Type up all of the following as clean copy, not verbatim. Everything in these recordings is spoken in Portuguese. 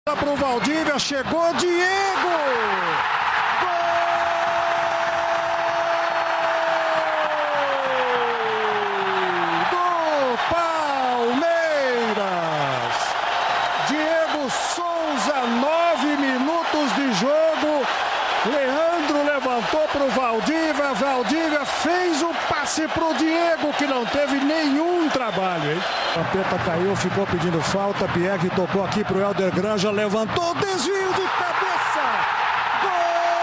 Para o Valdívia, chegou Diego! Gol do Palmeiras! Diego Souza, 9 minutos de jogo. Leandro levantou para o Valdívia. Valdívia fez o passe para o Diego, que não teve nenhum trabalho, hein? Vampeta caiu, ficou pedindo falta. Pierre tocou aqui para o Helder Granja, levantou, desvio de cabeça. Gol!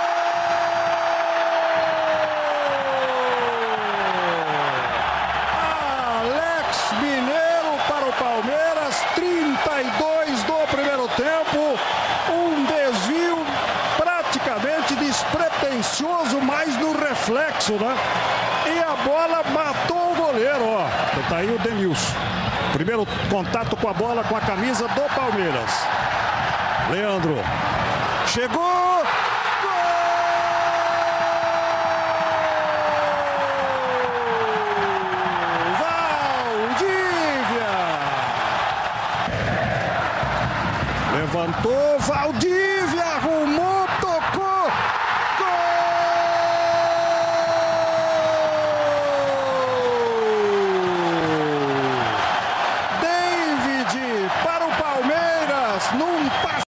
Alex Mineiro para o Palmeiras, 32 do primeiro tempo. Um desvio praticamente despretensioso, mas no reflexo, né? E a bola matou o goleiro, ó. Tá aí o Denilson. Primeiro contato com a bola com a camisa do Palmeiras. Leandro. Chegou! Gol! Valdívia! Levantou, Valdívia arrumou,